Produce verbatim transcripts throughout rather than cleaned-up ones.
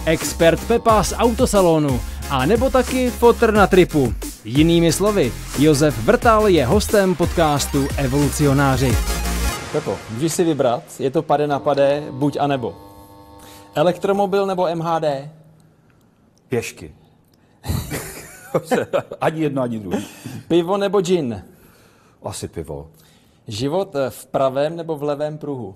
expert Pepa z autosalonu, a nebo taky fotr na tripu. Jinými slovy, Josef Vrtal je hostem podcastu Evolucionáři. Pepo, můžeš si vybrat, je to pade na pade, buď a nebo. Elektromobil nebo M H D? Pěšky. Ani jedno, ani druhé. Pivo nebo gin? Asi pivo. Život v pravém nebo v levém pruhu?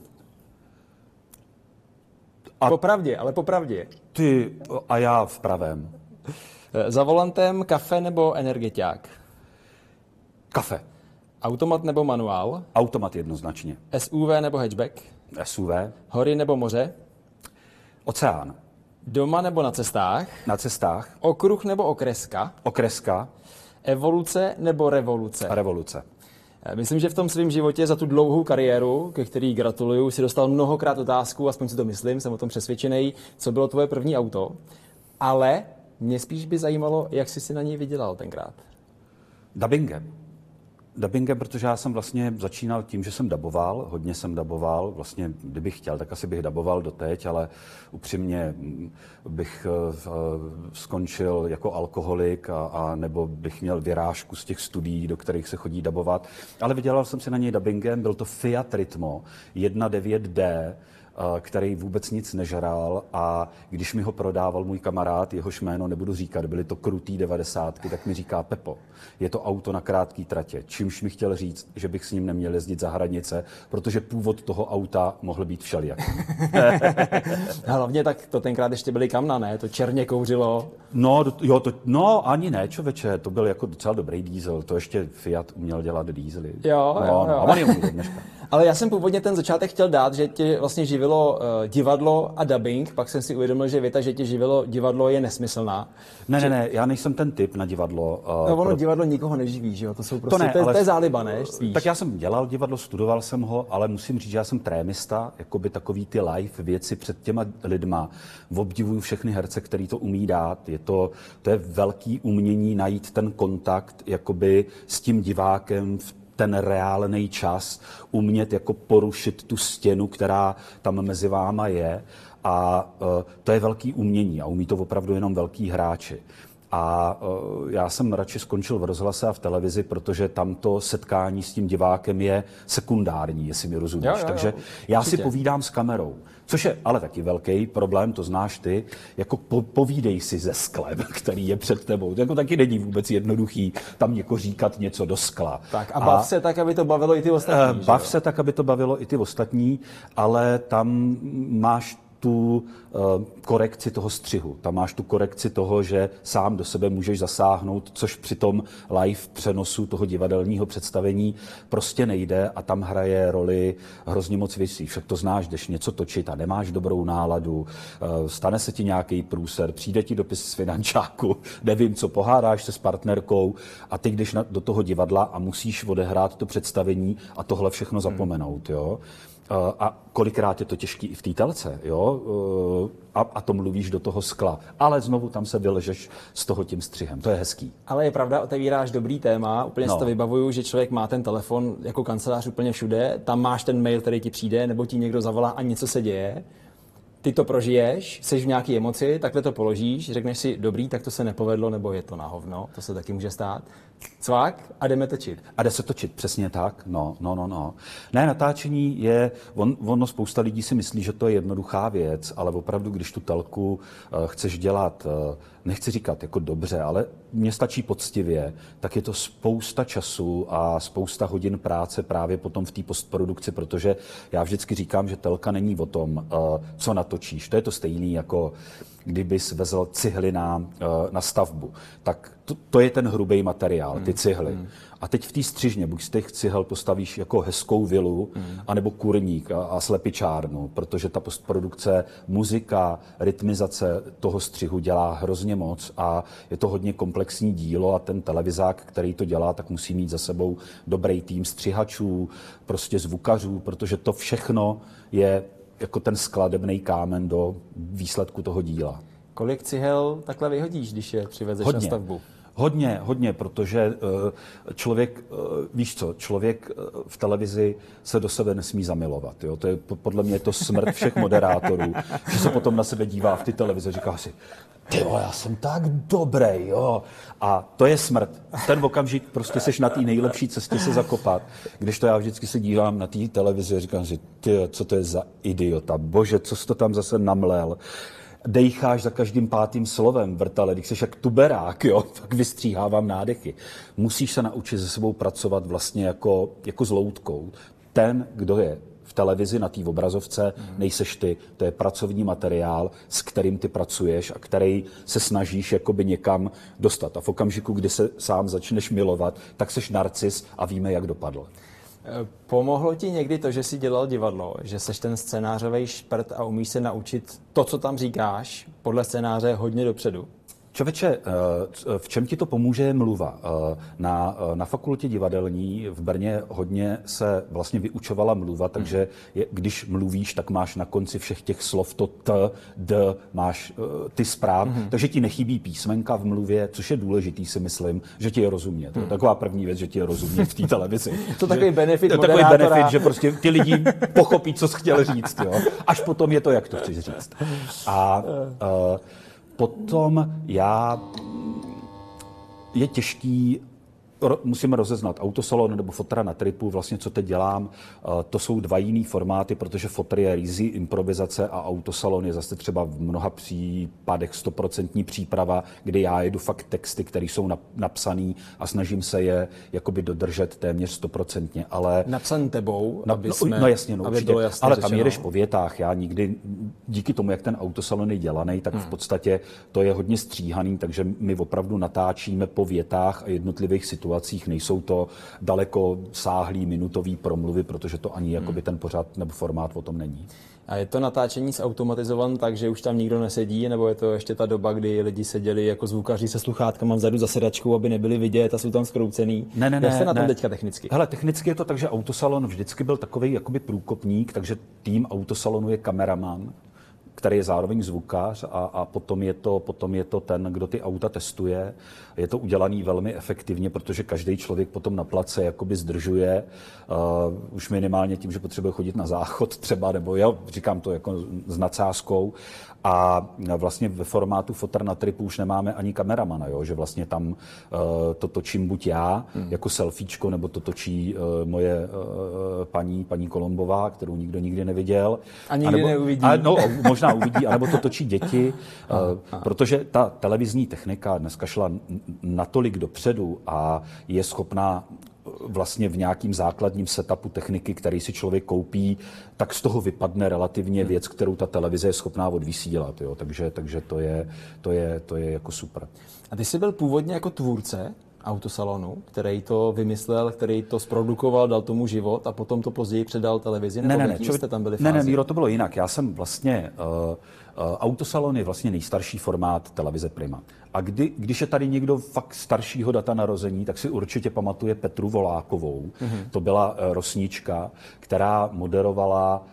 A popravdě, ale popravdě. Ty a já v pravém. Za volantem kafe nebo energetiák? Kafe. Automat nebo manuál? Automat jednoznačně. S U V nebo hatchback? S U V. Hory nebo moře? Oceán. Doma nebo na cestách? Na cestách. Okruh nebo okreska? Okreska. Evoluce nebo revoluce? Revoluce. Myslím, že v tom svém životě za tu dlouhou kariéru, ke který gratuluju, si dostal mnohokrát otázku, aspoň si to myslím, jsem o tom přesvědčený, co bylo tvoje první auto, ale mě spíš by zajímalo, jak jsi si na něj vydělal tenkrát. Dabingem. Dabingem, protože já jsem vlastně začínal tím, že jsem daboval, hodně jsem daboval, vlastně kdybych chtěl, tak asi bych daboval doteď, ale upřímně bych uh, skončil jako alkoholik a, a nebo bych měl vyrážku z těch studií, do kterých se chodí dabovat. Ale vydělal jsem si na něj dabingem, byl to Fiat Ritmo jedna devět D, který vůbec nic nežral, a když mi ho prodával můj kamarád, jehož jméno nebudu říkat, byly to krutý devadesátky, tak mi říká: Pepo, je to auto na krátký tratě. Čímž mi chtěl říct, že bych s ním neměl jezdit za hranice, protože původ toho auta mohl být všelijak. Hlavně tak to tenkrát ještě byly kamna, ne? To černě kouřilo. No, jo, to, no ani ne, člověče, to byl jako docela dobrý diesel, to ještě Fiat uměl dělat diesely. Jo, no, jo, jo. No, a on je umí dneška. Ale já jsem původně ten začátek chtěl dát, že tě vlastně živilo uh, divadlo a dubbing, pak jsem si uvědomil, že věta, že tě živilo divadlo, je nesmyslná. Ne, že... ne, ne, já nejsem ten typ na divadlo. Uh, no ono pro... divadlo nikoho neživí, že jo, to jsou prostě, to, ne, to, je, ale... to je záliba, ne? Spíš. Tak já jsem dělal divadlo, studoval jsem ho, ale musím říct, že já jsem trémista, jakoby takový ty live věci před těma lidma. Obdivuju všechny herce, který to umí dát. Je to, to je velký umění najít ten kontakt jakoby s tím divákem v ten reálný čas, umět jako porušit tu stěnu, která tam mezi váma je, a uh, to je velký umění a umí to opravdu jenom velký hráči. A uh, já jsem radši skončil v rozhlase a v televizi, protože tamto setkání s tím divákem je sekundární, jestli mi rozumíš. Jo, jo, jo, Takže já určitě. si povídám s kamerou, což je ale taky velký problém, to znáš ty, jako po, povídej si ze sklem, který je před tebou. To jako taky není vůbec jednoduchý tam jako říkat něco do skla. Tak a bav a, se tak, aby to bavilo i ty ostatní. Uh, bav se tak, aby to bavilo i ty ostatní, ale tam máš tu uh, korekci toho střihu. Tam máš tu korekci toho, že sám do sebe můžeš zasáhnout, což při tom live přenosu toho divadelního představení prostě nejde, a tam hraje roli hrozně moc věcí. Však to znáš, jdeš něco točit a nemáš dobrou náladu, uh, stane se ti nějaký průser, přijde ti dopis z finančáku, nevím co, pohádáš se s partnerkou a ty jdeš na, do toho divadla a musíš odehrát to představení a tohle všechno zapomenout, jo. A kolikrát je to těžký i v té telce, jo? A, a to mluvíš do toho skla. Ale znovu tam se vyležeš z toho tím střihem. To je hezký. Ale je pravda, otevíráš dobrý téma. Úplně no. si to vybavuju, že člověk má ten telefon jako kancelář úplně všude. Tam máš ten mail, který ti přijde, nebo ti někdo zavolá a něco se děje. Ty to prožiješ, jsi v nějaké emoci, takhle to položíš, řekneš si, dobrý, tak to se nepovedlo, nebo je to na hovno, to se taky může stát. Cvak a jdeme točit. A jde se točit, přesně tak, no, no, no, no. Ne, natáčení je, on, ono spousta lidí si myslí, že to je jednoduchá věc, ale opravdu, když tu telku uh, chceš dělat, uh, nechci říkat jako dobře, ale mně stačí poctivě, tak je to spousta času a spousta hodin práce právě potom v té postprodukci, protože já vždycky říkám, že telka není o tom, uh, co natočíš. To je to stejný, jako kdybys vezl cihly na, uh, na stavbu. Tak to, to je ten hrubý materiál, ty cihly. Mm. A teď v té střižně, buď z těch cihel postavíš jako hezkou vilu, mm. anebo kurník a, a slepičárnu, protože ta postprodukce, muzika, rytmizace toho střihu dělá hrozně moc a je to hodně komplexní dílo, a ten televizák, který to dělá, tak musí mít za sebou dobrý tým střihačů, prostě zvukařů, protože to všechno je jako ten skladebný kámen do výsledku toho díla. Kolik cihel takhle vyhodíš, když je přivezeš hodně, na stavbu? Hodně, hodně, protože člověk, víš co, člověk v televizi se do sebe nesmí zamilovat. Jo? To je podle mě to smrt všech moderátorů, že se potom na sebe dívá v té televizi a říká si, tyjo, já jsem tak dobrý, jo. A to je smrt. Ten okamžik prostě seš na té nejlepší cestě se zakopat. Když to já vždycky se dívám na té televizi a říkám si, tyjo, co to je za idiota, bože, co jsi to tam zase namlel. Dejcháš za každým pátým slovem, vrtale, když jsi jak tuberák, jo, tak vystříhávám nádechy. Musíš se naučit se sebou pracovat vlastně jako, jako s loutkou. Ten, kdo je v televizi na té obrazovce, mm. nejseš ty, to je pracovní materiál, s kterým ty pracuješ a který se snažíš jakoby někam dostat. A v okamžiku, kdy se sám začneš milovat, tak seš narcis a víme, jak dopadl. Pomohlo ti někdy to, že jsi dělal divadlo, že seš ten scénářový šprt a umíš se naučit to, co tam říkáš, podle scénáře hodně dopředu? Člověče, v čem ti to pomůže je mluva. Na, na fakultě divadelní v Brně hodně se vlastně vyučovala mluva, takže je, když mluvíš, tak máš na konci všech těch slov to t, d, máš ty správ, mm-hmm. takže ti nechybí písmenka v mluvě, což je důležitý, si myslím, že ti je rozumět. To je taková první věc, že ti je rozumět v té televizi. To takový benefit to takový benefit, že prostě ty lidi pochopí, co jsi chtěl říct. Jo? Až potom je to, jak to chceš říct. A uh, potom já, je těžký, musíme rozeznat autosalon nebo fotra na tripu, vlastně co teď dělám, to jsou dva jiný formáty, protože fotr je rizí improvizace a autosalon je zase třeba v mnoha případech stoprocentní příprava, kdy já jedu fakt texty, které jsou napsané a snažím se je jakoby dodržet téměř stoprocentně, ale... Napsaný tebou, no, aby no, jsme... No jasně, no, určitě, jasně ale řečeno. Tam jedeš po větách, já nikdy, díky tomu, jak ten autosalon je dělaný, tak hmm. v podstatě to je hodně stříhaný, takže my opravdu natáčíme po větách a jednotlivých situacích. Nejsou to daleko sáhlý minutový promluvy, protože to ani hmm. jakoby ten pořad nebo formát o tom není. A je to natáčení zautomatizovan tak, že už tam nikdo nesedí, nebo je to ještě ta doba, kdy lidi seděli jako zvukaři se sluchátkama vzadu za sedačkou, aby nebyli vidět a jsou tam skroucený? Ne, ne, ne. Jak jste na tom ne. teďka technicky? Hele, technicky je to tak, že autosalon vždycky byl takový jakoby průkopník, takže tým autosalonu je kameraman, který je zároveň zvukař a, a potom, je to, potom je to ten, kdo ty auta testuje. Je to udělaný velmi efektivně, protože každý člověk potom na place jakoby zdržuje, uh, už minimálně tím, že potřebuje chodit na záchod třeba, nebo já říkám to jako s nadsázkou. A vlastně ve formátu fotr na tripu už nemáme ani kameramana, jo? Že vlastně tam uh, to točím buď já hmm. jako selfiečko, nebo to točí uh, moje uh, paní, paní Kolombová, kterou nikdo nikdy neviděl. A nikdy anebo, neuvidí. A, no, možná uvidí, anebo to točí děti, uh, protože ta televizní technika dneska šla natolik dopředu a je schopná vlastně v nějakým základním setupu techniky, který si člověk koupí, tak z toho vypadne relativně věc, kterou ta televize je schopná odvysílat. Jo? Takže, takže to, je, to, je, to je jako super. A ty jsi byl původně jako tvůrce autosalonu, který to vymyslel, který to zprodukoval, dal tomu život a potom to později předal televizi? Nebo ne, ne, ne, jste tam byli ne, ne, Míro, to bylo jinak. Já jsem vlastně, uh, uh, autosalon je vlastně nejstarší formát televize Prima. A kdy, když je tady někdo fakt staršího data narození, tak si určitě pamatuje Petru Volákovou. Mm-hmm. To byla uh, rosnička, která moderovala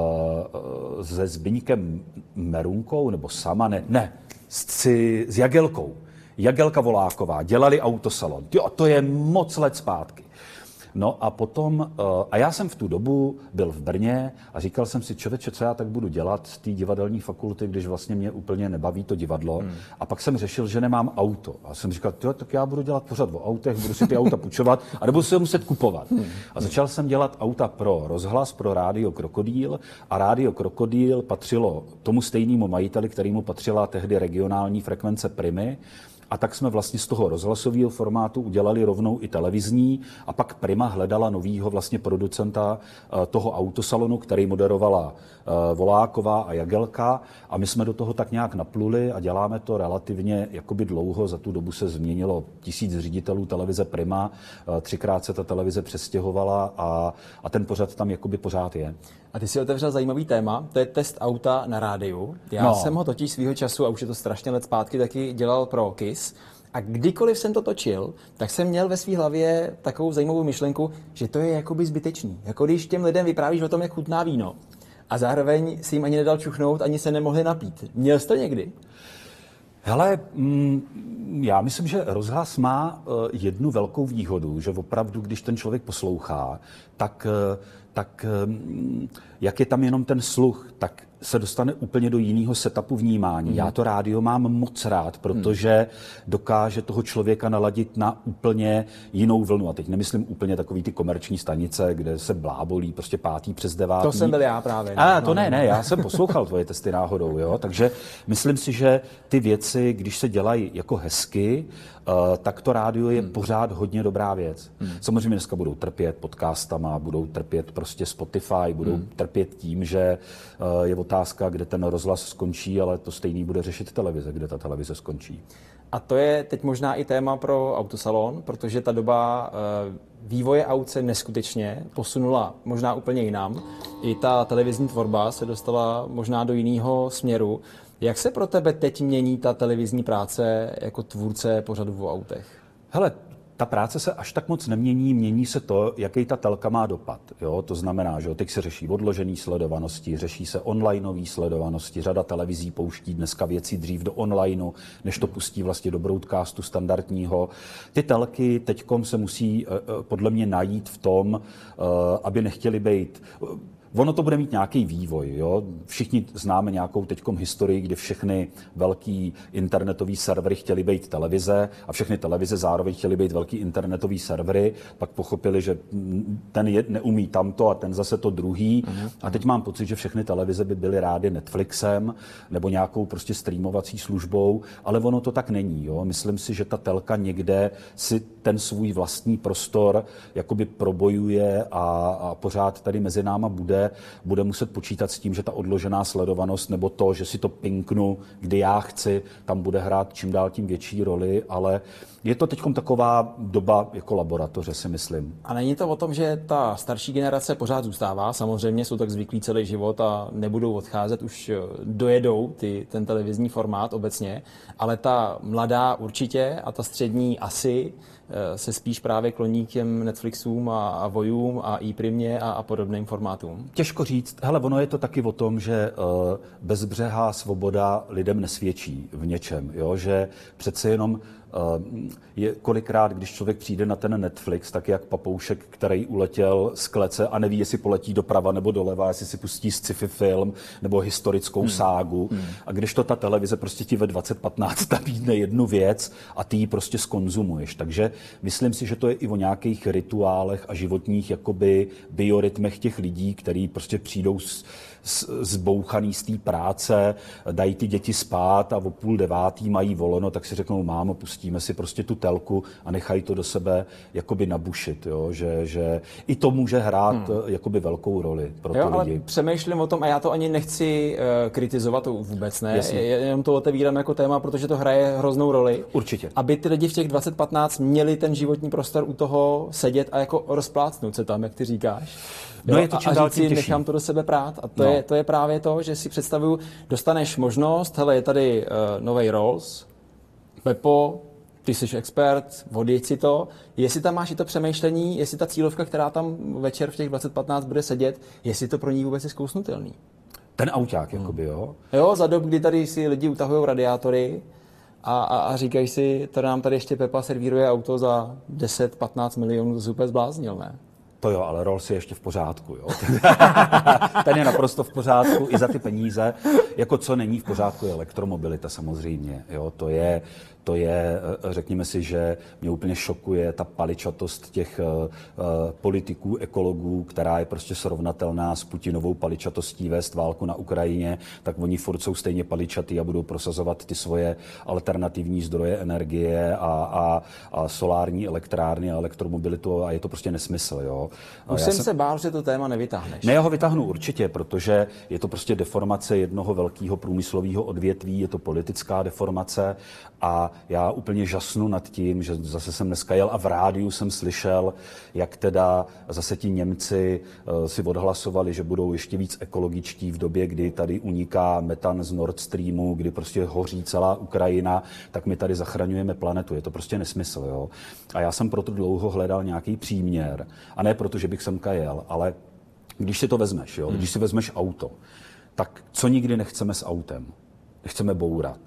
uh, se Zbyňkem Merunkou, nebo sama, ne, ne, s, s Jagelkou. Jagelka Voláková, dělali autosalon. Jo, to je moc let zpátky. No a potom, a já jsem v tu dobu byl v Brně a říkal jsem si, člověče, co já tak budu dělat z té divadelní fakulty, když vlastně mě úplně nebaví to divadlo. Hmm. A pak jsem řešil, že nemám auto. A jsem říkal, tak já budu dělat pořád o autech, budu si ty auta půjčovat a nebudu si je muset kupovat. Hmm. A začal jsem dělat auta pro rozhlas, pro Rádio Krokodýl a Rádio Krokodýl patřilo tomu stejnému majiteli, kterému patřila tehdy regionální frekvence Primy. A tak jsme vlastně z toho rozhlasového formátu udělali rovnou i televizní a pak Prima hledala novýho vlastně producenta toho autosalonu, který moderovala Voláková a Jagelka a my jsme do toho tak nějak napluli a děláme to relativně jakoby dlouho. Za tu dobu se změnilo tisíc ředitelů televize Prima, třikrát se ta televize přestěhovala a, a ten pořad tam jakoby pořád je. A ty si otevřel zajímavý téma, to je test auta na rádiu. Já no. jsem ho totiž svýho času, a už je to strašně let zpátky, taky dělal pro KISS. A kdykoliv jsem to točil, tak jsem měl ve své hlavě takovou zajímavou myšlenku, že to je jakoby zbytečný. Jako když těm lidem vyprávíš o tom, jak chutná víno. A zároveň si jim ani nedal čuchnout, ani se nemohli napít. Měl jsi to někdy? Hele, mm, já myslím, že rozhlas má uh, jednu velkou výhodu, že opravdu, když ten člověk poslouchá, tak, uh, tak um, jak je tam jenom ten sluch, tak se dostane úplně do jiného setupu vnímání. Mm. Já to rádio mám moc rád, protože dokáže toho člověka naladit na úplně jinou vlnu. A teď nemyslím úplně takový ty komerční stanice, kde se blábolí prostě pátý přes devátý. To jsem byl já právě. A to ne, ne, já jsem poslouchal tvoje testy náhodou, jo. Takže myslím si, že ty věci, když se dělají jako hezky, uh, tak to rádio je hmm. pořád hodně dobrá věc. Hmm. Samozřejmě dneska budou trpět podcastama, budou trpět prostě Spotify, budou hmm. trpět tím, že uh, je otázka, kde ten rozhlas skončí, ale to stejný bude řešit televize, kde ta televize skončí. A to je teď možná i téma pro Autosalon, protože ta doba uh, vývoje aut se neskutečně posunula možná úplně jinam. I ta televizní tvorba se dostala možná do jiného směru. Jak se pro tebe teď mění ta televizní práce jako tvůrce pořadu o autech? Hele, ta práce se až tak moc nemění, mění se to, jaký ta telka má dopad. Jo? To znamená, že teď se řeší odložený sledovanosti, řeší se onlineový sledovanosti, řada televizí pouští dneska věci dřív do onlineu, než to pustí vlastně do broadcastu standardního. Ty telky teďkom se musí podle mě najít v tom, aby nechtěli být... Ono to bude mít nějaký vývoj. Jo? Všichni známe nějakou teďkom historii, kdy všechny velký internetový servery chtěly být televize a všechny televize zároveň chtěly být velký internetový servery. Pak pochopili, že ten je, neumí tamto a ten zase to druhý. Uh-huh. A teď mám pocit, že všechny televize by byly rády Netflixem nebo nějakou prostě streamovací službou, ale ono to tak není. Jo? Myslím si, že ta telka někde si ten svůj vlastní prostor jakoby probojuje a, a pořád tady mezi náma bude. Bude muset počítat s tím, že ta odložená sledovanost nebo to, že si to pinknu, kdy já chci, tam bude hrát čím dál tím větší roli, ale je to teďkom taková doba jako laboratoře, si myslím. A není to o tom, že ta starší generace pořád zůstává, samozřejmě jsou tak zvyklí celý život a nebudou odcházet, už dojedou ty, ten televizní formát obecně, ale ta mladá určitě a ta střední asi se spíš právě kloní k těm Netflixům a, a Vojům a iPrimě a, a podobným formátům? Těžko říct. Hele, ono je to taky o tom, že uh, bezbřehá svoboda lidem nesvědčí v něčem, jo? Že přece jenom je kolikrát, když člověk přijde na ten Netflix, tak jak papoušek, který uletěl z klece a neví, jestli poletí doprava nebo doleva, jestli si pustí sci-fi film nebo historickou hmm. ságu. Hmm. A když to ta televize prostě ti ve dvacet patnáct nabídne jednu věc a ty ji prostě skonzumuješ. Takže myslím si, že to je i o nějakých rituálech a životních jakoby biorytmech těch lidí, kteří prostě přijdou s zbouchaný z té práce, dají ty děti spát a o půl devátý mají volno, tak si řeknou, mámo, pustíme si prostě tu telku a nechají to do sebe jakoby nabušit, jo? Že, že i to může hrát hmm. jakoby velkou roli pro jo, ty lidi. Ale přemýšlím o tom, a já to ani nechci uh, kritizovat, to vůbec ne, Jasně. jenom to otevírám jako téma, protože to hraje hroznou roli. Určitě. Aby ty lidi v těch dvacet patnáct měli ten životní prostor u toho sedět a jako rozplácnout se tam, jak ty říkáš. No jo, je to čím a dál říct si, těžší. Nechám to do sebe prát. A to, no. je, to je právě to, že si představuju, dostaneš možnost, hele, je tady uh, novej Rolls, Pepo, ty jsi expert, odjeď si to. Jestli tam máš i to přemýšlení, jestli ta cílovka, která tam večer v těch dvacet patnáct bude sedět, jestli to pro ní vůbec je zkousnutelný. Ten auták, hmm. jakoby, jo? Jo, za dob, kdy tady si lidi utahují radiátory a, a, a říkají si, to nám tady ještě Pepa servíruje auto za deset patnáct milionů, to se úplně zbláznil, ne? To jo, ale Rolls je ještě v pořádku, jo. Ten je naprosto v pořádku i za ty peníze. Jako co není v pořádku je elektromobilita samozřejmě, jo. To je, to je, řekněme si, že mě úplně šokuje ta paličatost těch uh, politiků, ekologů, která je prostě srovnatelná s Putinovou paličatostí vést válku na Ukrajině, tak oni furt jsou stejně paličatý a budou prosazovat ty svoje alternativní zdroje energie a, a, a solární elektrárny a elektromobilitu a je to prostě nesmysl, jo. Už jsem, jsem se bál, že to téma nevytáhneš. Ne, já ho vytáhnu určitě, protože je to prostě deformace jednoho velkého průmyslového odvětví, je to politická deformace a já úplně žasnu nad tím, že zase jsem dneska jel a v rádiu jsem slyšel, jak teda zase ti Němci uh, si odhlasovali, že budou ještě víc ekologičtí v době, kdy tady uniká metan z Nord Streamu, kdy prostě hoří celá Ukrajina, tak my tady zachraňujeme planetu. Je to prostě nesmysl, jo. A já jsem proto dlouho hledal nějaký příměr. A ne proto, že bych semka jel, ale když si to vezmeš, jo, hmm. když si vezmeš auto, tak co nikdy nechceme s autem? Nechceme bourat.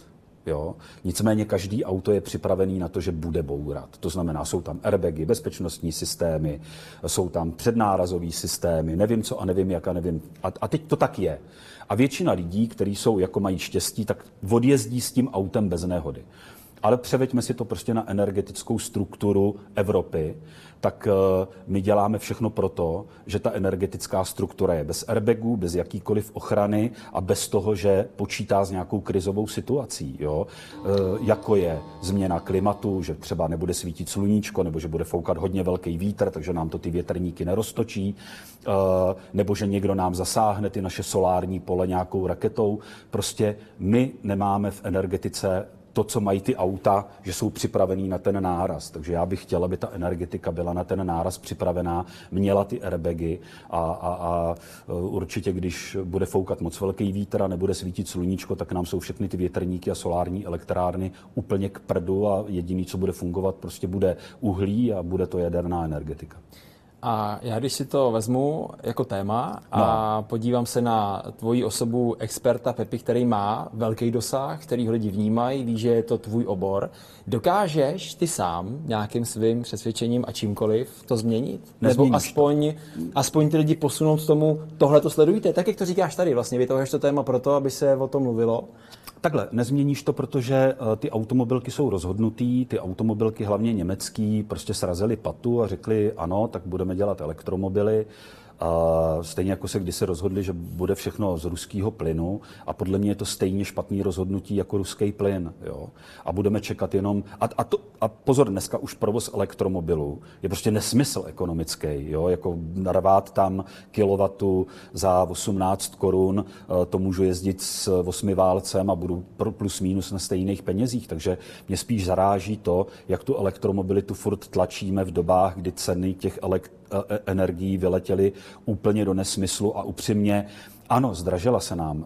Jo? Nicméně každý auto je připravený na to, že bude bourat. To znamená, jsou tam airbagy, bezpečnostní systémy, jsou tam přednárazové systémy, nevím co a nevím jak a nevím. A, a teď to tak je. A většina lidí, kteří jsou jako mají štěstí, tak odjezdí s tím autem bez nehody. Ale převeďme si to prostě na energetickou strukturu Evropy, tak uh, my děláme všechno proto, že ta energetická struktura je bez airbagů, bez jakýkoliv ochrany a bez toho, že počítá s nějakou krizovou situací. Jo? Uh, jako je změna klimatu, že třeba nebude svítit sluníčko, nebo že bude foukat hodně velký vítr, takže nám to ty větrníky neroztočí, uh, nebo že někdo nám zasáhne ty naše solární pole nějakou raketou. Prostě my nemáme v energetice to, co mají ty auta, že jsou připravený na ten náraz. Takže já bych chtěl, aby ta energetika byla na ten náraz připravená, měla ty airbagy a, a, a určitě, když bude foukat moc velký vítr a nebude svítit sluníčko, tak nám jsou všechny ty větrníky a solární elektrárny úplně k prdu a jediný, co bude fungovat, prostě bude uhlí a bude to jaderná energetika. A já když si to vezmu jako téma a no. podívám se na tvoji osobu experta Pepi, který má velký dosah, který ho lidi vnímají, ví, že je to tvůj obor, dokážeš ty sám nějakým svým přesvědčením a čímkoliv to změnit? Nezměníš Nebo aspoň, aspoň ty lidi posunout k tomu, tohle to sledujte, tak jak to říkáš tady, vlastně vytahuješ to téma proto, aby se o tom mluvilo? Takhle, nezměníš to, protože uh, ty automobilky jsou rozhodnutý, ty automobilky hlavně německý prostě srazily patu a řekli ano, tak budeme dělat elektromobily. Uh, stejně jako se kdysi rozhodli, že bude všechno z ruského plynu a podle mě je to stejně špatný rozhodnutí jako ruský plyn. Jo? A budeme čekat jenom... A, a, to, a pozor, dneska už provoz elektromobilů je prostě nesmysl ekonomický. Jo? Jako narvát tam kilowattu za osmnáct korun, uh, to můžu jezdit s osmiválcem a budu plus minus na stejných penězích. Takže mě spíš zaráží to, jak tu elektromobilitu furt tlačíme v dobách, kdy ceny těch elektromobilů energií vyletěly úplně do nesmyslu a upřímně ano, zdražila se nám uh,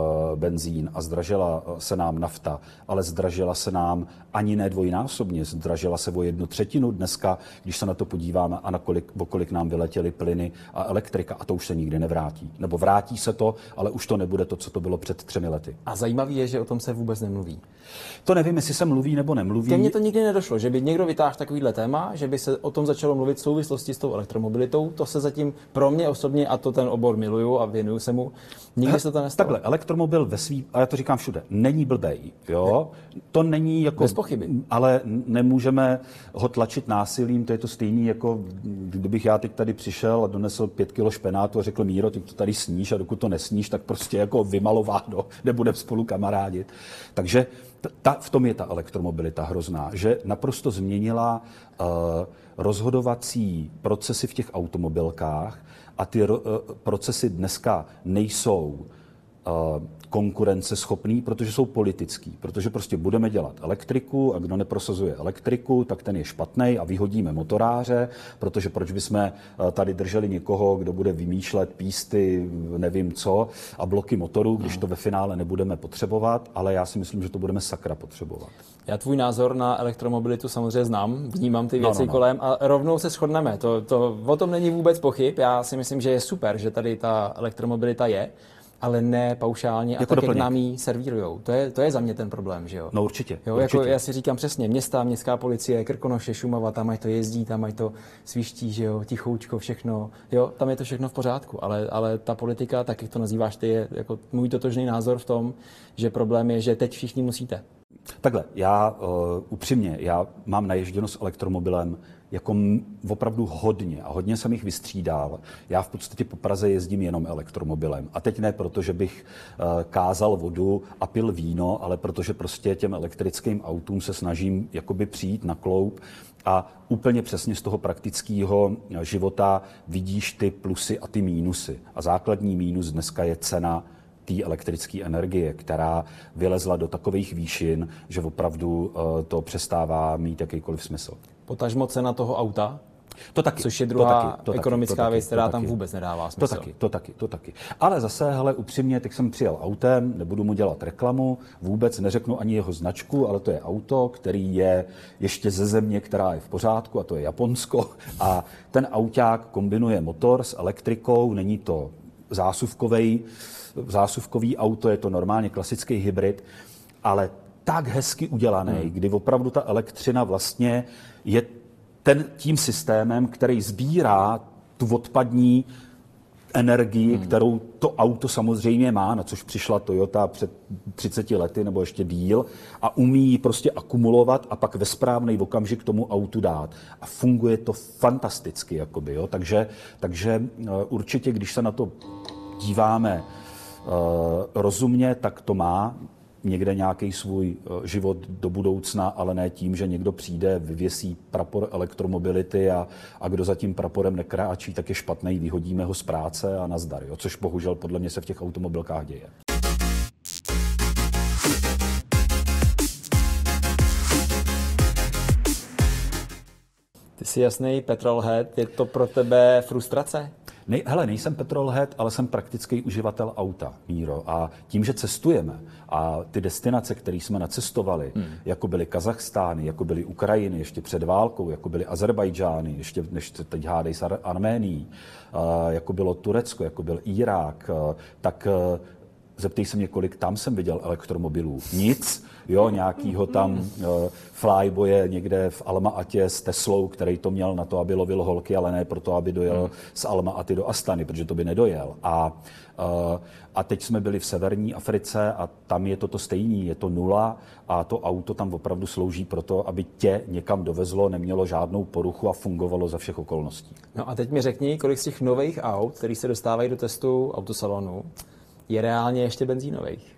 benzín a zdražila se nám nafta, ale zdražila se nám ani ne dvojnásobně, zdražila se o jednu třetinu dneska, když se na to podíváme a na kolik, o kolik nám vyletěly plyny a elektrika a to už se nikdy nevrátí. Nebo vrátí se to, ale už to nebude to, co to bylo před třemi lety. A zajímavý je, že o tom se vůbec nemluví. To nevím, jestli se mluví nebo nemluví. Ke mně to nikdy nedošlo, že by někdo vytáhl takovýhle téma, že by se o tom začalo mluvit v souvislosti s tou elektromobilitou. To se zatím pro mě osobně, a to ten obor miluju a věnuju se mu, nikdy se to nestalo. Takhle, elektromobil ve svý, a já to říkám všude, není blbej, jo? To není jako... Bez pochyby. Ale nemůžeme ho tlačit násilím, to je to stejný, jako kdybych já teď tady přišel a donesl pět kilo špenátu a řekl Míro, ty to tady sníš a dokud to nesníš, tak prostě jako vymalováno, nebudeme spolu kamarádit. Takže ta, v tom je ta elektromobilita hrozná, že naprosto změnila uh, rozhodovací procesy v těch automobilkách a ty uh, procesy dneska nejsou uh, konkurenceschopný, protože jsou politický, protože prostě budeme dělat elektriku a kdo neprosazuje elektriku, tak ten je špatnej a vyhodíme motoráře, protože proč bychom tady drželi někoho, kdo bude vymýšlet písty, nevím co, a bloky motorů, když to ve finále nebudeme potřebovat, ale já si myslím, že to budeme sakra potřebovat. Já tvůj názor na elektromobilitu samozřejmě znám, vnímám ty věci no, no, no. kolem a rovnou se shodneme. To, to, o tom není vůbec pochyb. Já si myslím, že je super, že tady ta elektromobilita je, ale ne paušálně a jako tak, doplněk. jak nám ji servírujou. To je, to je za mě ten problém, že jo? No určitě. Jo, určitě. Jako já si říkám přesně, města, městská policie, Krkonoše, Šumava, tam mají to jezdí, tam mají to sviští, že jo, tichoučko, všechno. Jo, tam je to všechno v pořádku, ale, ale ta politika, tak jak to nazýváš ty, je jako můj totožný názor v tom, že problém je, že teď všichni musíte. Takhle, já uh, upřímně, já mám naježděno s elektromobilem jako m, opravdu hodně a hodně jsem jich vystřídal. Já v podstatě po Praze jezdím jenom elektromobilem. A teď ne proto, že bych uh, kázal vodu a pil víno, ale protože prostě těm elektrickým autům se snažím jakoby přijít na kloub a úplně přesně z toho praktického života vidíš ty plusy a ty mínusy. A základní mínus dneska je cena té elektrické energie, která vylezla do takových výšin, že opravdu uh, to přestává mít jakýkoliv smysl. Potažmo cena toho auta, to taky, což je druhá to taky, to ekonomická taky, věc, která to tam taky. vůbec nedává smysl. To taky, to taky, to taky. Ale zase, hele, upřímně, teď jsem přijel autem, nebudu mu dělat reklamu, vůbec neřeknu ani jeho značku, ale to je auto, který je ještě ze země, která je v pořádku, a to je Japonsko. A ten auták kombinuje motor s elektrikou, není to zásuvkovej, zásuvkový auto, je to normálně klasický hybrid, ale tak hezky udělaný, hmm. kdy opravdu ta elektřina vlastně je ten, tím systémem, který sbírá tu odpadní energii, hmm. kterou to auto samozřejmě má, na což přišla Toyota před třiceti lety nebo ještě díl, a umí ji prostě akumulovat a pak ve správný okamžik tomu autu dát. A funguje to fantasticky, jakoby, jo? Takže, takže určitě, když se na to díváme uh, rozumně, tak to má někde nějaký svůj život do budoucna, ale ne tím, že někdo přijde, vyvěsí prapor elektromobility a, a kdo za tím praporem nekráčí, tak je špatný, vyhodíme ho z práce a nazdar, jo? Což bohužel podle mě se v těch automobilkách děje. Ty jsi jasný petrolhead, je to pro tebe frustrace? Nej, hele, nejsem petrolhead, ale jsem praktický uživatel auta, Míro. A tím, že cestujeme a ty destinace, které jsme nacestovali, hmm. jako byly Kazachstány, jako byly Ukrajiny ještě před válkou, jako byly Azerbajdžány, ještě než teď hádej s Ar- Arménií, uh, jako bylo Turecko, jako byl Irák, uh, tak uh, zeptej se mě, kolik tam jsem viděl elektromobilů. Nic, jo, nějakýho tam uh, flyboye někde v Alma-Atě s Teslou, který to měl na to, aby lovil holky, ale ne proto, aby dojel hmm. z Alma-Aty do Astany, protože to by nedojel. A, uh, a teď jsme byli v severní Africe a tam je to to stejný, je to nula a to auto tam opravdu slouží proto, aby tě někam dovezlo, nemělo žádnou poruchu a fungovalo za všech okolností. No a teď mi řekni, kolik z těch nových aut, který se dostávají do testu autosalonu, je reálně ještě benzínových?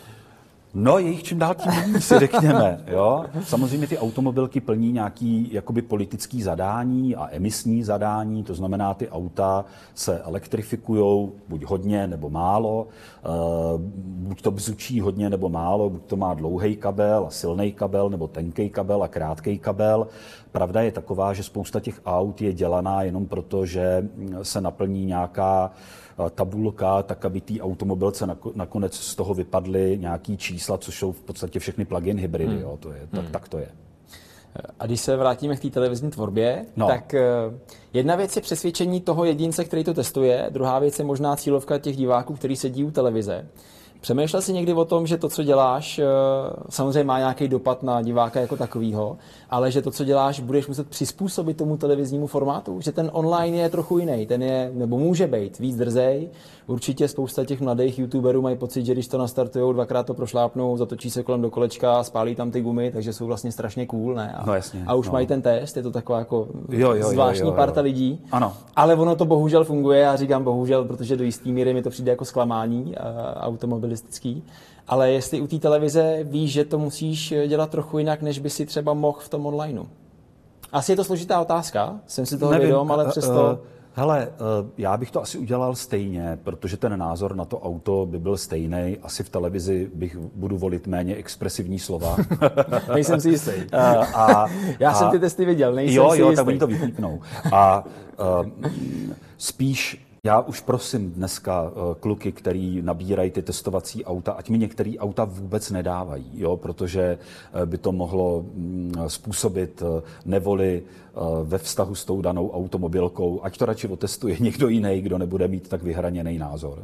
No, je jich čím dál tím méně, si řekněme. Jo? Samozřejmě ty automobilky plní nějaký jakoby politický zadání a emisní zadání, to znamená, ty auta se elektrifikujou buď hodně nebo málo, uh, buď to bzučí hodně nebo málo, buď to má dlouhý kabel a silný kabel, nebo tenký kabel a krátký kabel. Pravda je taková, že spousta těch aut je dělaná jenom proto, že se naplní nějaká tabulka, tak aby té automobilce nakonec z toho vypadly nějaký čísla, což jsou v podstatě všechny plug-in hybridy. Hmm. Jo, to je, tak, hmm. tak to je. A když se vrátíme k té televizní tvorbě, no. tak jedna věc je přesvědčení toho jedince, který to testuje, druhá věc je možná cílovka těch diváků, kteří sedí u televize. Přemýšlel jsi někdy o tom, že to, co děláš, samozřejmě má nějaký dopad na diváka jako takovýho, ale že to, co děláš, budeš muset přizpůsobit tomu televiznímu formátu? Že ten online je trochu jiný, ten je, nebo může být víc drzej. Určitě spousta těch mladých youtuberů mají pocit, že když to nastartujou, dvakrát to prošlápnou, zatočí se kolem do kolečka, spálí tam ty gumy, takže jsou vlastně strašně cool, ne? A, no jasně, a už no. mají ten test, je to taková jako jo, jo, zvláštní jo, jo, jo. parta lidí. Ano. Ale ono to bohužel funguje, já říkám bohužel, protože do jistý míry mi to přijde jako zklamání automobilistický. Ale jestli u té televize víš, že to musíš dělat trochu jinak, než by si třeba mohl v tom onlineu. Asi je to složitá otázka, jsem si toho vědom, ale přesto... Uh, hele, uh, já bych to asi udělal stejně, protože ten názor na to auto by byl stejný. Asi v televizi bych budu volit méně expresivní slova. Nejsem si jistý. Uh, a, já a, jsem ty testy viděl, nejsem jo, si jo, jistý. tak oni to vypípnou. A uh, spíš... Já už prosím dneska kluky, který nabírají ty testovací auta, ať mi některé auta vůbec nedávají, jo, protože by to mohlo způsobit nevoli ve vztahu s tou danou automobilkou, ať to radši otestuje někdo jiný, kdo nebude mít tak vyhraněný názor.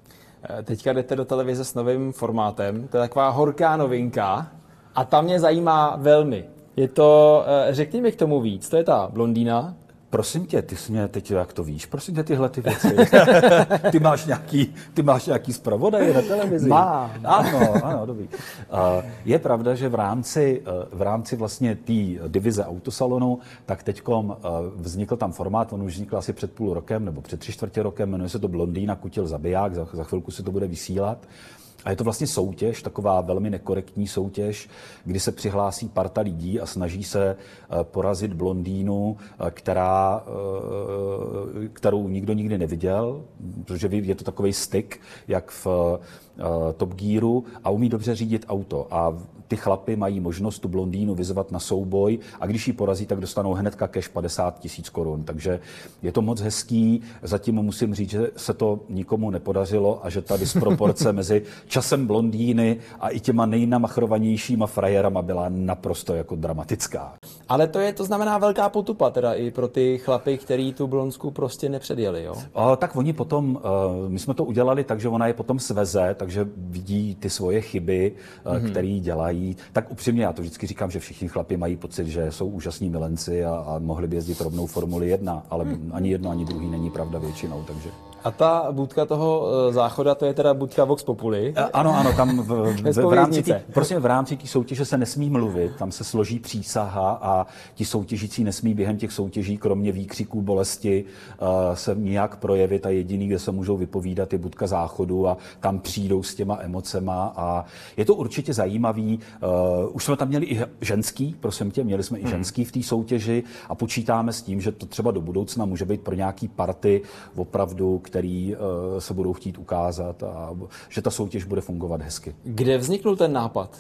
Teďka jdete do televize s novým formátem, to je taková horká novinka a ta mě zajímá velmi. Je to, řekni mi k tomu víc, to je ta blondýna. Prosím tě, ty jsi mě teď, jak to víš, prosím tě tyhle ty věci. ty máš nějaký, ty máš nějaký zpravodaj na televizi? Mám. Ano, ano, dobrý. Uh, je pravda, že v rámci, uh, v rámci vlastně té divize autosalonu, tak teďkom uh, vznikl tam formát, on už vznikl asi před půl rokem, nebo před tři čtvrtě rokem, jmenuje se to Blondýna kutil zabiják, za, za chvilku se to bude vysílat. A je to vlastně soutěž, taková velmi nekorektní soutěž, kdy se přihlásí parta lidí a snaží se porazit blondýnu, která, kterou nikdo nikdy neviděl, protože je to takový styk, jak v Top Gearu, a umí dobře řídit auto. A ty chlapy mají možnost tu blondýnu vyzvat na souboj a když ji porazí, tak dostanou hnedka cash padesát tisíc korun. Takže je to moc hezký. Zatím musím říct, že se to nikomu nepodařilo a že ta disproporce mezi časem blondýny a i těma nejnamachrovanějšíma frajerama byla naprosto jako dramatická. Ale to je, to znamená velká potupa teda i pro ty chlapy, který tu blondsku prostě nepředjeli, jo? O, tak oni potom, my jsme to udělali tak, že ona je potom sveze, takže vidí ty svoje chyby, mm-hmm. které dělají. Tak upřímně, já to vždycky říkám, že všichni chlapi mají pocit, že jsou úžasní milenci a, a mohli by jezdit rovnou Formuli jedna, ale mm. ani jedno, ani druhý není pravda většinou, takže... A ta budka toho záchoda, to je teda budka Vox Populi? Ano, ano, tam v, v, v rámci tý, prostě v rámci té soutěže se nesmí mluvit, tam se složí přísaha a ti soutěžící nesmí během těch soutěží, kromě výkřiků bolesti, uh, se nijak projevit a jediný, kde se můžou vypovídat, je budka záchodu a tam přijdou s těma emocema a je to určitě zajímavý. Uh, už jsme tam měli i ženský, prosím tě, měli jsme i ženský v té soutěži a počítáme s tím, že to třeba do budoucna může být pro nějaký party opravdu, který uh, se budou chtít ukázat a že ta soutěž bude fungovat hezky. Kde vzniknul ten nápad?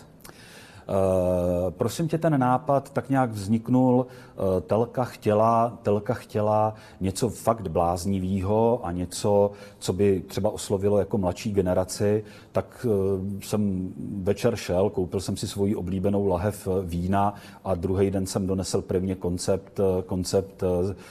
Uh, prosím tě, ten nápad tak nějak vzniknul, uh, telka chtěla, telka chtěla něco fakt bláznivého a něco, co by třeba oslovilo jako mladší generaci, tak uh, jsem večer šel, koupil jsem si svoji oblíbenou lahev vína a druhý den jsem donesl prvně koncept, koncept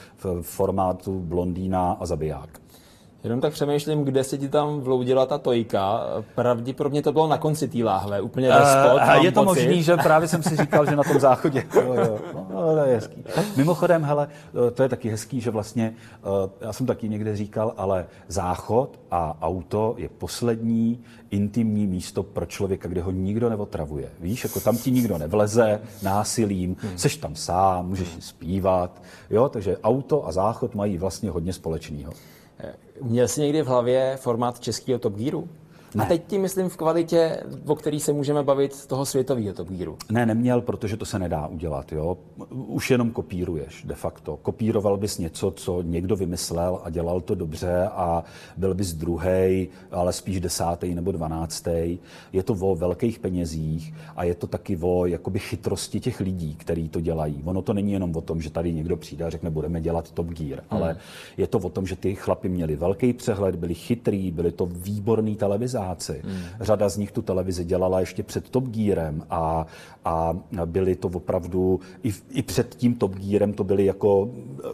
v formátu blondýna a zabiják. Jenom tak přemýšlím, kde se ti tam vloudila ta tojka. Pravděpodobně to bylo na konci té láhve, úplně ve spod. Uh, je to pocit. Možný, že právě jsem si říkal, že na tom záchodě. Jo, jo. No, to je hezký. Mimochodem, hele, to je taky hezký, že vlastně, já jsem taky někde říkal, ale záchod a auto je poslední intimní místo pro člověka, kde ho nikdo neotravuje. Víš, jako tam ti nikdo nevleze násilím, hmm. seš tam sám, můžeš hmm. zpívat. Jo, takže auto a záchod mají vlastně hodně společného. Měl jsi někdy v hlavě formát českého Top Gearu? Ne. A teď tím myslím v kvalitě, o který se můžeme bavit, toho světového Top Gearu. Ne, neměl, protože to se nedá udělat. Jo? Už jenom kopíruješ de facto. Kopíroval bys něco, co někdo vymyslel a dělal to dobře a byl bys druhej, ale spíš desátý nebo dvanáctý. Je to o velkých penězích a je to taky o jakoby chytrosti těch lidí, kteří to dělají. Ono to není jenom o tom, že tady někdo přijde a řekne, budeme dělat Top Gear, hmm. ale je to o tom, že ty chlapi měli velký přehled, byli chytrý, byli to výborný televize. Hmm. Řada z nich tu televizi dělala ještě před Top Gearem a, a byli to opravdu, i, i před tím Top Gearem to byli jako,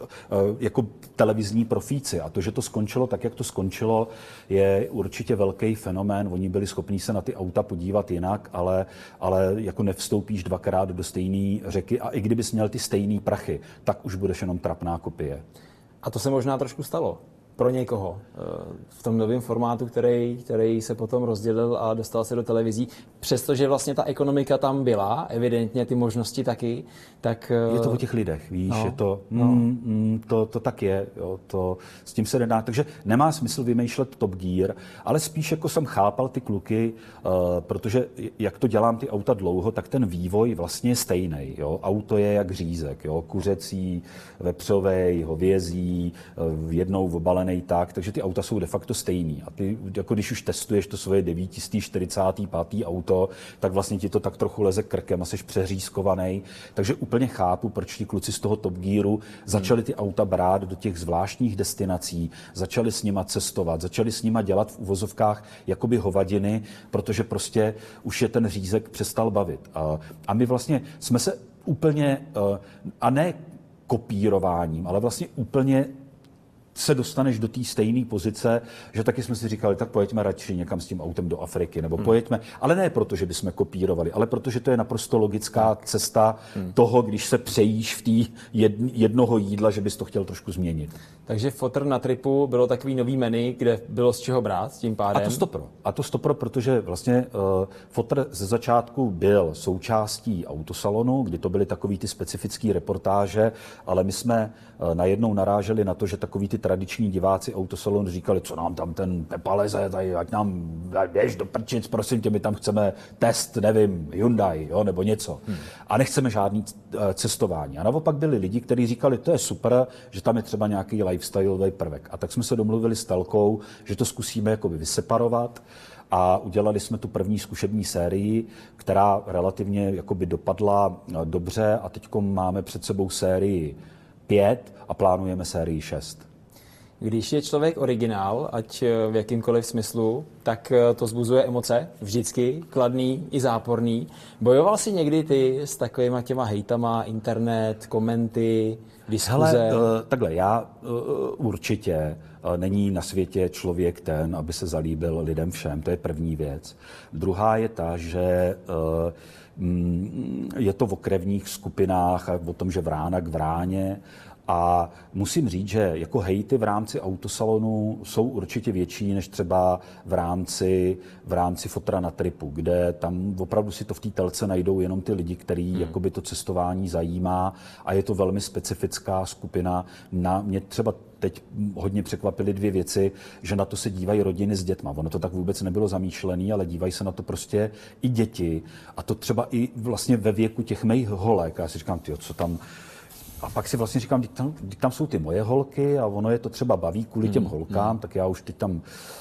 jako televizní profíci. A to, že to skončilo tak, jak to skončilo, je určitě velký fenomén. Oni byli schopní se na ty auta podívat jinak, ale, ale jako nevstoupíš dvakrát do stejné řeky a i kdybys měl ty stejné prachy, tak už budeš jenom trapná kopie. A to se možná trošku stalo. Pro někoho v tom novém formátu, který, který se potom rozdělil a dostal se do televizí. Přestože vlastně ta ekonomika tam byla, evidentně ty možnosti taky, tak... Je to o těch lidech, víš, no, je to, no. mm, mm, to, to tak je, jo, to, s tím se nedá. Takže nemá smysl vymýšlet Top Gear, ale spíš jako jsem chápal ty kluky, uh, protože jak to dělám ty auta dlouho, tak ten vývoj vlastně je stejný. Jo. Auto je jak řízek, jo, kuřecí, vepřovej, hovězí, uh, jednou obalený tak, takže ty auta jsou de facto stejný. A ty, jako když už testuješ to svoje devět čtyřicátý pátý auto, tak vlastně ti to tak trochu leze krkem a jsi přeřízkovaný. Takže úplně chápu, proč ti kluci z toho Top Gearu začali ty auta brát do těch zvláštních destinací, začali s nima cestovat, začali s nima dělat v uvozovkách jakoby hovadiny, protože prostě už je ten řízek přestal bavit. A, a my vlastně jsme se úplně, a ne kopírováním, ale vlastně úplně se dostaneš do té stejné pozice, že taky jsme si říkali, tak pojďme radši někam s tím autem do Afriky, nebo hmm. pojďme, ale ne proto, že bychom kopírovali, ale protože to je naprosto logická cesta hmm. toho, když se přejíš v té jednoho jídla, že bys to chtěl trošku změnit. Takže fotr na tripu bylo takový nový menu, kde bylo z čeho brát tím pádem. A to stopro. A to stopro, protože vlastně uh, fotr ze začátku byl součástí autosalonu, kdy to byly takový ty specifické reportáže, ale my jsme uh, najednou naráželi na to, že takový ty tradiční diváci autosalonu říkali, co nám tam ten Pepa leze, tady, ať nám běž do prčic, prosím tě, my tam chceme test, nevím, Hyundai, jo, nebo něco. Hmm. A nechceme žádný uh, cestování. A naopak byli lidi, kteří říkali, to je super, že tam je třeba nějaký lifestyleový prvek. A tak jsme se domluvili s telkou, že to zkusíme jakoby vyseparovat a udělali jsme tu první zkušební sérii, která relativně jakoby dopadla dobře a teď máme před sebou sérii pět a plánujeme sérii šest. Když je člověk originál, ať v jakýmkoliv smyslu, tak to vzbuzuje emoce, vždycky, kladný i záporný. Bojoval jsi někdy ty s takovýma těma hejtama, internet, komenty, diskuze? Hele, takhle, já určitě není na světě člověk ten, aby se zalíbil lidem všem, to je první věc. Druhá je ta, že je to o krevních skupinách a o tom, že vrána k vráně. A musím říct, že jako hejty v rámci autosalonu jsou určitě větší než třeba v rámci, v rámci fotra na tripu, kde tam opravdu si to v té telce najdou jenom ty lidi, který hmm. jakoby to cestování zajímá a je to velmi specifická skupina. Na mě třeba teď hodně překvapily dvě věci, že na to se dívají rodiny s dětma. Ono to tak vůbec nebylo zamýšlené, ale dívají se na to prostě i děti. A to třeba i vlastně ve věku těch mých holek. A já si říkám, tyjo, co tam... A pak si vlastně říkám, teď tam, teď tam jsou ty moje holky a ono je to třeba baví kvůli těm holkám, hmm. tak já už teď tam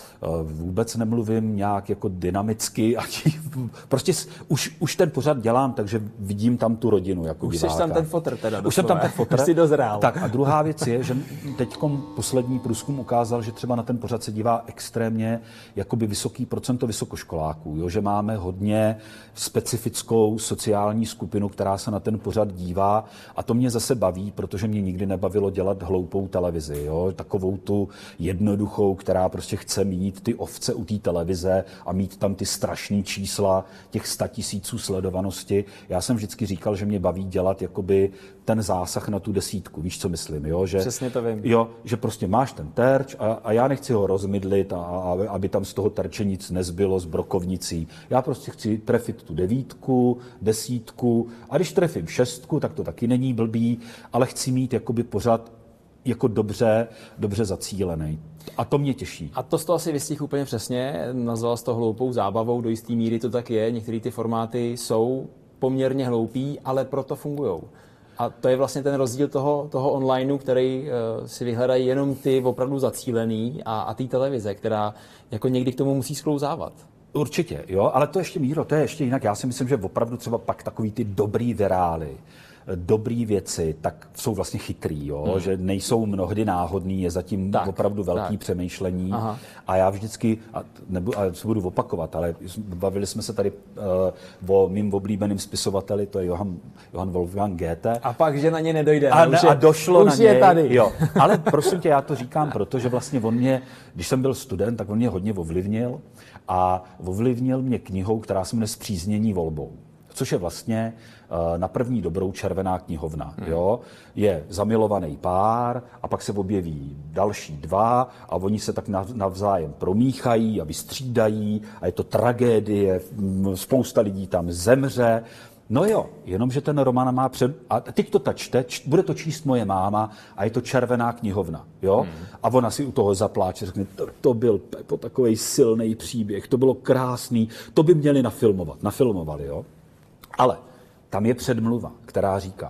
vůbec nemluvím nějak jako dynamicky. A prostě už, už ten pořad dělám, takže vidím tam tu rodinu jako už diváka. Už jsi tam ten fotr teda doslova. Už jsem tam ten fotr. Už jsi dozrál. Tak a druhá věc je, že teďkom poslední průzkum ukázal, že třeba na ten pořad se dívá extrémně jakoby vysoký procento vysokoškoláků, jo? Že máme hodně specifickou sociální skupinu, která se na ten pořad dívá a to mě zase baví, protože mě nikdy nebavilo dělat hloupou televizi, jo? Takovou tu jednoduchou, která prostě chce mít ty ovce u té televize a mít tam ty strašný čísla těch statisíců sledovanosti. Já jsem vždycky říkal, že mě baví dělat jakoby ten zásah na tu desítku. Víš, co myslím? Jo? Že, přesně to vím. Jo, že prostě máš ten terč a, a já nechci ho rozmydlit, a, a, aby tam z toho terče nic nezbylo s brokovnicí. Já prostě chci trefit tu devítku, desítku a když trefím šestku, tak to taky není blbý, ale chci mít jakoby pořád jako dobře, dobře zacílený. A to mě těší. A to z toho asi vystihl úplně přesně. Nazval jsi to hloupou zábavou, do jisté míry to tak je. Některé ty formáty jsou poměrně hloupý, ale proto fungujou. A to je vlastně ten rozdíl toho, toho onlineu, který uh, si vyhledají jenom ty opravdu zacílený a, a té televize, která jako někdy k tomu musí sklouzávat. Určitě, jo, ale to ještě, Míro, to je ještě jinak. Já si myslím, že opravdu třeba pak takový ty dobrý virály, dobrý věci, tak jsou vlastně chytrý, jo? Hmm. Že nejsou mnohdy náhodný, je zatím tak, opravdu velký tak. přemýšlení. Aha. A já vždycky, a, nebudu, a se budu opakovat, ale bavili jsme se tady uh, o mým oblíbeným spisovateli, to je Johann, Johann Wolfgang Goethe. A pak, že na ně nedojde. A, už a je, došlo už na je něj. Tady. Jo. Ale prosím tě, já to říkám, protože vlastně on mě, když jsem byl student, tak on mě hodně ovlivnil a ovlivnil mě knihou, která se jmenuje Spříznění volbou. Což je vlastně uh, na první dobrou červená knihovna. Hmm. Jo? Je zamilovaný pár a pak se objeví další dva a oni se tak navzájem promíchají a vystřídají a je to tragédie, spousta lidí tam zemře. No jo, jenomže ten román má před... A teď to čte, č... bude to číst moje máma a je to červená knihovna, jo? Hmm. A ona si u toho zapláče, řekne, to, to byl Pepo, takovej silný příběh, to bylo krásný, to by měli nafilmovat. Nafilmovali, jo? Ale tam je předmluva, která říká,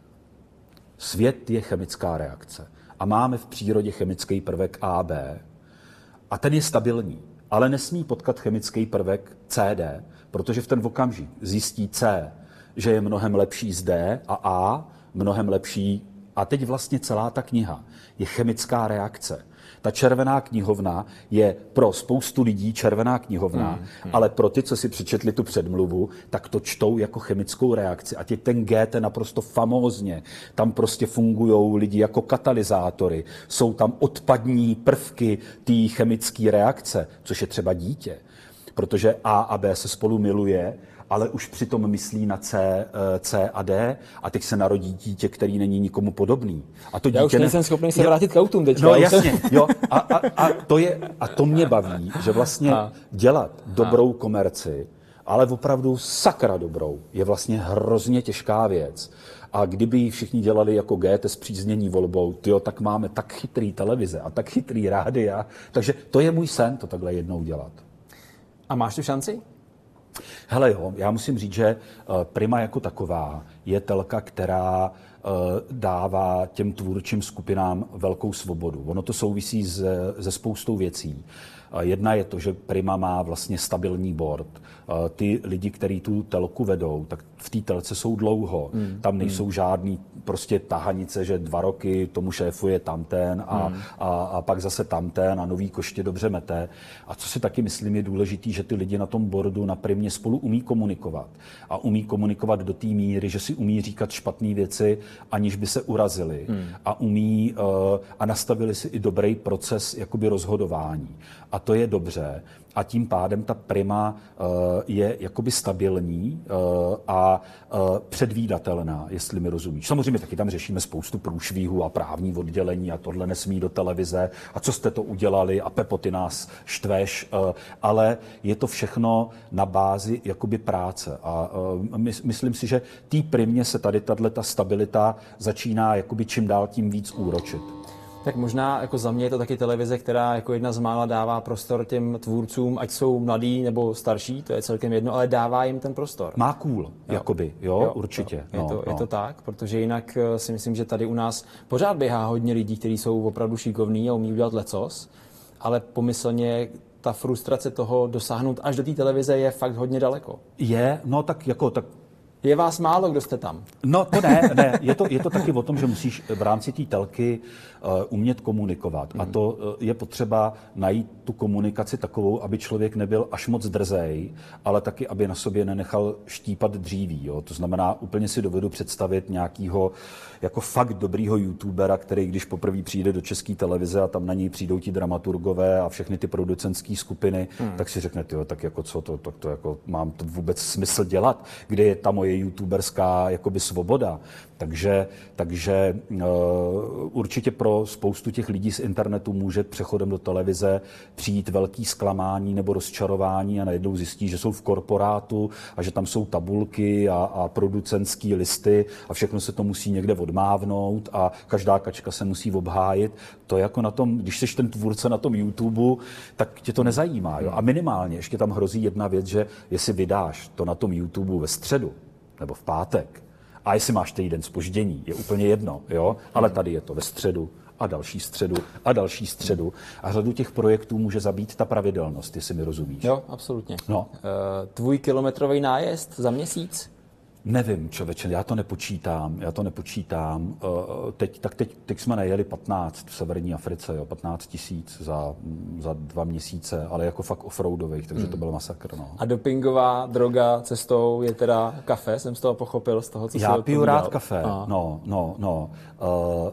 svět je chemická reakce a máme v přírodě chemický prvek A, B a ten je stabilní, ale nesmí potkat chemický prvek C, D, protože v ten okamžik zjistí C, že je mnohem lepší z D a A mnohem lepší. A teď vlastně celá ta kniha je chemická reakce. Ta červená knihovna je pro spoustu lidí červená knihovna, hmm, hmm. ale pro ty, co si přečetli tu předmluvu, tak to čtou jako chemickou reakci. A teď ten Goethe naprosto famózně. Tam prostě fungují lidi jako katalyzátory. Jsou tam odpadní prvky té chemické reakce, což je třeba dítě. Protože A a B se spolu miluje, ale už přitom myslí na C, C a D a teď se narodí dítě, který není nikomu podobný. A to Já dítě už nejsem ne... schopný se vrátit k autům teďka. No jasně, jo. A, a, a, to je, a to mě baví, že vlastně a. dělat dobrou komerci, ale opravdu sakra dobrou, je vlastně hrozně těžká věc. A kdyby ji všichni dělali jako Goethe s příznění volbou, tyjo, tak máme tak chytrý televize a tak chytrý rádia. Takže to je můj sen, to takhle jednou dělat. A máš tu šanci? Hele jo, já musím říct, že Prima jako taková je telka, která dává těm tvůrčím skupinám velkou svobodu. Ono to souvisí se, se spoustou věcí. Jedna je to, že Prima má vlastně stabilní board. Ty lidi, kteří tu telku vedou, tak v té telce jsou dlouho. Mm. Tam nejsou mm. žádný prostě tahanice, že dva roky tomu šéfuje tamten a, hmm. a, a pak zase tamten a nový koště dobře mete. A co si taky myslím je důležitý, že ty lidi na tom boardu na primě spolu umí komunikovat. A umí komunikovat do té míry, že si umí říkat špatné věci, aniž by se urazili. Hmm. A umí uh, a nastavili si i dobrý proces jakoby rozhodování. A to je dobře. A tím pádem ta prima uh, je jakoby stabilní uh, a uh, předvídatelná, jestli mi rozumíš. Samozřejmě taky tam řešíme spoustu průšvihů a právní oddělení a tohle nesmí do televize a co jste to udělali a Pepo, ty nás štveš, uh, ale je to všechno na bázi jakoby práce. A uh, my, myslím si, že té primě se tady tato stabilita začíná jakoby čím dál tím víc úročit. Tak možná jako za mě je to taky televize, která jako jedna z mála dává prostor těm tvůrcům, ať jsou mladí nebo starší, to je celkem jedno, ale dává jim ten prostor. Má cool, jo. jakoby, jo, jo určitě. Jo. Je, no, to, no. je to tak, protože jinak si myslím, že tady u nás pořád běhá hodně lidí, kteří jsou opravdu šikovní a umí udělat lecos, ale pomyslně ta frustrace toho dosáhnout až do té televize je fakt hodně daleko. Je, no tak jako tak. Je vás málo, kdo jste tam? No to ne, ne. Je to, je to taky o tom, že musíš v rámci té telky uh, umět komunikovat. Mm. A to uh, je potřeba najít tu komunikaci takovou, aby člověk nebyl až moc drzej, ale taky, aby na sobě nenechal štípat dříví. Jo? To znamená, úplně si dovedu představit nějakýho jako fakt dobrýho youtubera, který když poprvé přijde do české televize a tam na něj přijdou ti dramaturgové a všechny ty producentské skupiny, mm. tak si řekne, tyjo, tak jako co to, tak to jako mám to vůbec smysl dělat, kde je ta moje youtuberská jakoby svoboda. Takže, takže uh, určitě pro spoustu těch lidí z internetu může přechodem do televize přijít velký zklamání nebo rozčarování a najednou zjistí, že jsou v korporátu a že tam jsou tabulky a, a producentský listy a všechno se to musí někde odmávnout a každá kačka se musí obhájit. To je jako na tom, když jsi ten tvůrce na tom YouTube, tak tě to nezajímá. Jo? A minimálně ještě tam hrozí jedna věc, že jestli vydáš to na tom YouTube ve středu nebo v pátek, a jestli máš týden zpoždění, je úplně jedno, jo? Ale tady je to ve středu a další středu a další středu. A řadu těch projektů může zabít ta pravidelnost, jestli mi rozumíš. Jo, absolutně. No. Tvůj kilometrový nájezd za měsíc? Nevím, člověče, já to nepočítám, já to nepočítám. Teď, tak teď, teď jsme najeli patnáct v severní Africe, jo, patnáct tisíc za, za dva měsíce, ale jako fakt offroadových, takže hmm. to byl masakr. No. A dopingová droga cestou je teda kafe, jsem z toho pochopil, z toho, co já piju rád kafe, a. no, no, no. Uh,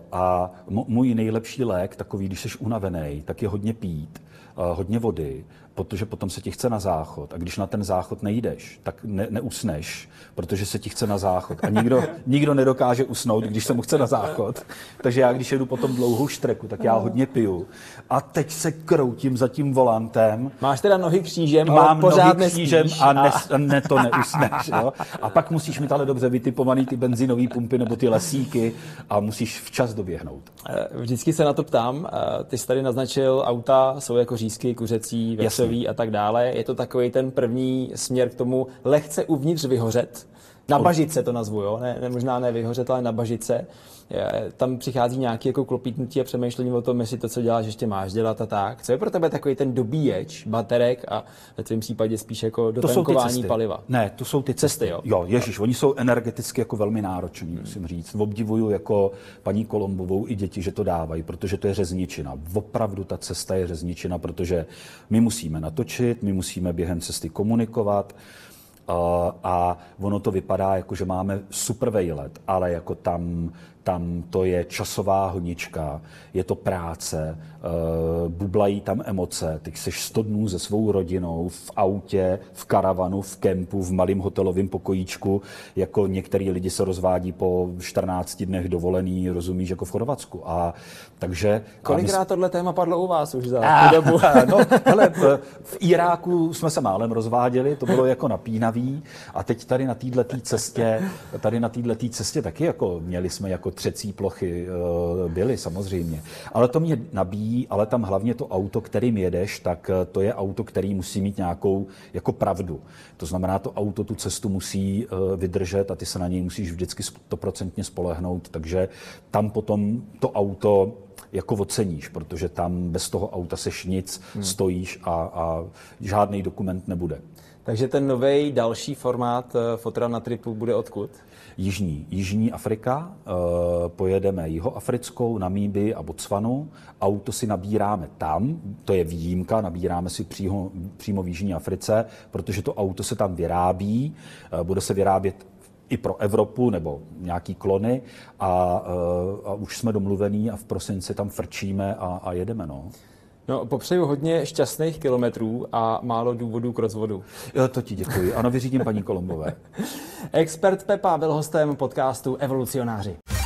a můj nejlepší lék, takový, když jsi unavený, tak je hodně pít, uh, hodně vody, protože potom se ti chce na záchod. A když na ten záchod nejdeš, tak ne, neusneš, protože se ti chce na záchod. A nikdo, nikdo nedokáže usnout, když se mu chce na záchod. Takže já, když jedu potom dlouhou štreku, tak já hodně piju. A teď se kroutím za tím volantem. Máš teda nohy křížem, ale mám pořád nohy křížem a ne, ne, to neusneš. Jo? A pak musíš mít ale dobře vytipovaný ty benzinové pumpy nebo ty lesíky a musíš včas doběhnout. Vždycky se na to ptám. Ty jsi tady naznačil, auta jsou jako řízky, kuřecí, vepřový a tak dále. Je to takový ten první směr k tomu lehce uvnitř vyhořet. Na bažice to nazvu, jo? Ne, ne, možná ne vyhořet, ale na bažice. Je, tam přichází nějaké jako klopítnutí a přemýšlení o tom, jestli to, co děláš, ještě máš dělat a tak. Co je pro tebe takový ten dobíječ baterek a ve tvém případě spíš jako dotankování paliva? Ne, to jsou ty cesty. cesty jo, jo ježiš, oni jsou energeticky jako velmi nároční, hmm. musím říct. Obdivuju jako paní Kolombovou i děti, že to dávají, protože to je řezničina. Opravdu ta cesta je řezničina, protože my musíme natočit, my musíme během cesty komunikovat. Uh, a ono to vypadá, jako že máme super vejlet, ale jako tam, tam to je časová honička, je to práce, uh, bublají tam emoce, ty jsi sto dnů se svou rodinou v autě, v karavanu, v kempu, v malém hotelovém pokojíčku, jako některý lidi se rozvádí po čtrnácti dnech dovolený, rozumíš, jako v Chorvatsku. A takže... Kolikrát mysl... tohle téma padlo u vás už za tu dobu? No, hele, v, v Iráku jsme se málem rozváděli, to bylo jako napínavý a teď tady na této cestě, tady na této cestě taky jako měli jsme jako třecí plochy, byly samozřejmě. Ale to mě nabíjí, ale tam hlavně to auto, kterým jedeš, tak to je auto, který musí mít nějakou jako pravdu. To znamená, to auto tu cestu musí vydržet a ty se na něj musíš vždycky stoprocentně spolehnout, takže tam potom to auto jako oceníš, protože tam bez toho auta seš nic, hmm. stojíš a, a žádný dokument nebude. Takže ten nový další formát fotra na tripu bude odkud? Jižní, Jižní Afrika, e, pojedeme jihoafrickou, Namíbii a Botswanu. Auto si nabíráme tam, to je výjimka, nabíráme si přímo, přímo v Jižní Africe, protože to auto se tam vyrábí, e, bude se vyrábět i pro Evropu nebo nějaký klony a, e, a už jsme domluvení a v prosinci tam frčíme a, a jedeme. No. No, popřeju hodně šťastných kilometrů a málo důvodů k rozvodu. Jo, to ti děkuji. Ano, vyřídím paní Kolombové. Expert Pepa byl hostem podcastu Evolucionáři.